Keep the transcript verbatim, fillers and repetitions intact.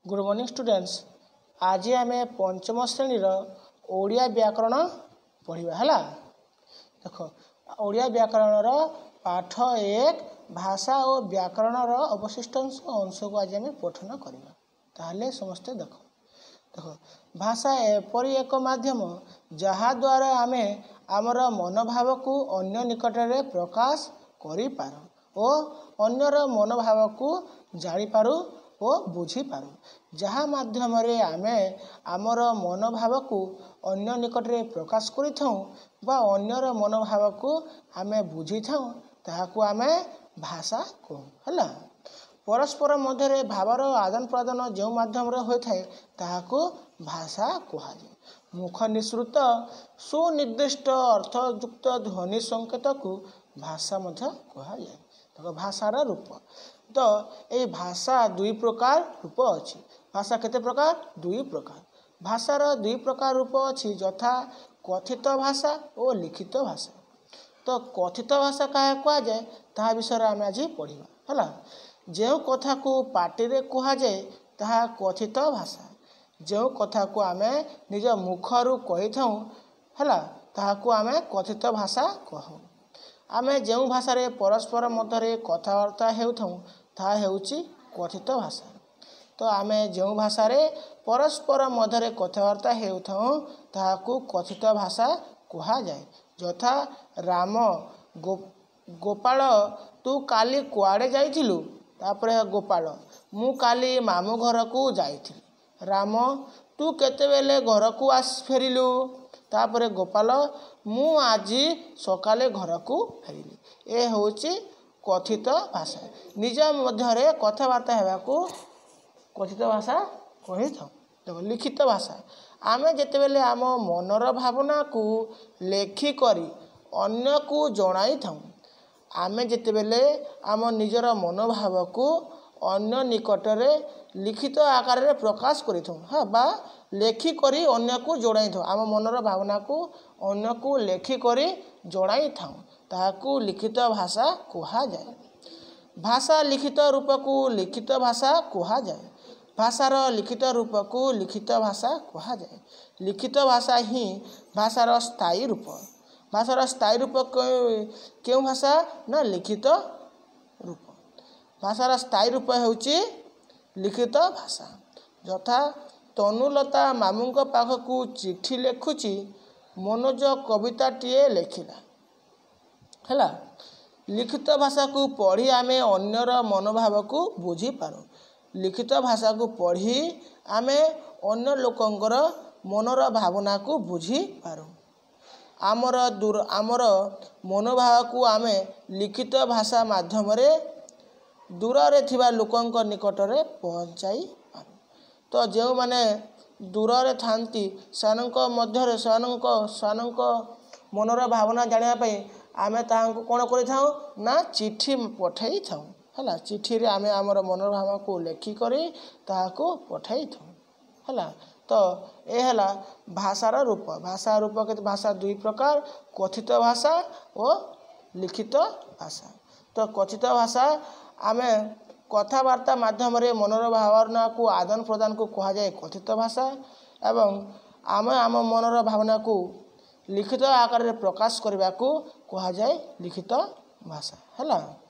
Good morning students. आज आम पंचम श्रेणी ओडिया व्याकरण पढ़ा है। देख ओडिया व्याकरण पाठ एक भाषा और व्याकरण अवशिष्ट अंश अंश को आज आम पठन करवा। ताहले समस्ते देख देख भाषा एपरी एक माध्यम जहा द्वारा आम आमर मनोभाव को अन्य निकट में प्रकाश करिपार और अन्यर मनोभाव को जानिपारू और बुझीपारू। जहाँ माध्यम आम आमर मनोभाव को अन्य निकट में प्रकाश करिथाऊ बा अन्यर मनोभाव को आम बुझी थाऊ ताहाकू आम भाषा कहू है। परस्पर मध्य भावर आदान प्रदान जो माध्यम होता है ताहाकू भाषा कहुए। मुख निसृत सुनिर्दिष्ट अर्थयुक्त ध्वनि संकेत को भाषा मध्य कहुए। तो भाषार रूप तो ये भाषा दुई प्रकार रूप अच्छी। भाषा केते प्रकार दुई प्रकार भाषार दुई प्रकार रूप अच्छी यथा कथित भाषा और लिखित भाषा। तो कथित भाषा क्या कहुए ता विषय आम आज पढ़ा है। जो कथा को पार्टी कहुए ता कथित भाषा। जो कथा को आम निज मुखर कही था है ताकू आम कथित भाषा कहू। आम जो भाषा परस्पर मध्य कथबार्ता होऊँ ता हेउची कथित भाषा। तो आम जो भाषा परस्पर मध्य कथबार्ता होऊँ ताकू कथित भाषा कहुए। यथा राम गो गोपाल तू काली कुआड़े जाइथिलु। तापर गोपाल मु काली मामू घर को जाइथिली। राम तू केतेबेले घर को आस फेरिलु। तापर गोपाल मु आज सकाले घर को फेरिली। ए होची कथित भाषा। निज मध्य कथबार्ता हेबाकू कथित भाषा कही था। देखो लिखित भाषा आम जेतेबेले आम मनर भावना को लेखिकरी अन्य को जणाई थाऊ। आम जेतेबेले आम निजर मनोभाव को अन्य निकटरे लिखित आकार रे प्रकाश करिथौ हाँ बा लेखिकरी अन्य को जोड़ाई थाऊ। आम मनर भावना को अन्य को लेखिकरी जोड़ाई थाऊ ताकू लिखित भाषा कहुए। भाषा लिखित रूप को लिखित भाषा कहुए। भाषार लिखित रूप को लिखित भाषा कहुए। लिखित भाषा ही भाषार स्थायी रूप। भाषार स्थायी रूप क्यों भाषा ना लिखित रूप। भाषार स्थायी रूप होची लिखित भाषा। यथा तनुलता मामू पाखकू चिठी लेखुची मनोज कविताटीए लेखिला है। लिखित भाषा को पढ़ी आम अन्यर मनोभाव को बुझी पारू। लिखित भाषा को पढ़ी आम अन्य लोकंकर मनर भावना को बुझी पारू। आमर दूर आमर मनोभाव को आम लिखित भाषा माध्यम दूर रे थिबा लोकंक निकट में पहुँचाई पारू। तो जो माने दूर रे थांती सानंक मध्य सानंक सानंक मनर भावना जानापी आम तांको कौन करिथाऊ ना चिठी पठाई थाऊ है। चिठी रे आम आमर मनर भाव को लेखिकरी ताहाको पठाई थाऊ है। तो ये है भाषार रूप। भाषा रूप के भाषा दुई प्रकार कथित भाषा और लिखित भाषा। तो कथित भाषा आम कथबार्ता माध्यम मनर भावना को आदान प्रदान को कहुए कथित भाषा एवं आम आम मनर भावना को लिखित आकार प्रकाश करने को कहुए लिखित भाषा है।